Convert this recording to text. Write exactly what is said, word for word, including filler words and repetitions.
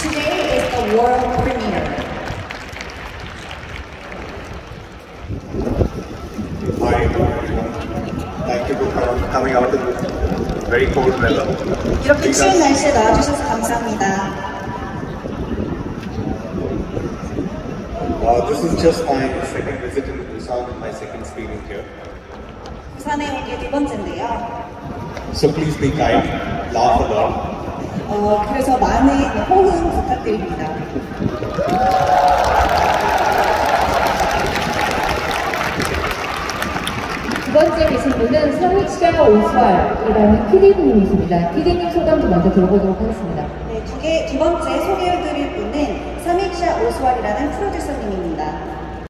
Today is the world premiere. Hi, thank you for coming out in very cold weather. 이렇게 추운 날씨에 나와주셔서 감사합니다. Uh, this is just my second visit to Busan and my second screening here. 부산에 온 게 두 번째인데요. So please be kind, laugh a lot. 어, 그래서 많은 호응 부탁드립니다. 두 번째 계신 분은 삼익샤 오스왈이라는 피디님이십니다. 피디님 소감도 먼저 들어보도록 하겠습니다. 네, 두, 개, 두 번째 소개해드릴 분은 삼익샤 오스왈이라는 프로듀서님입니다.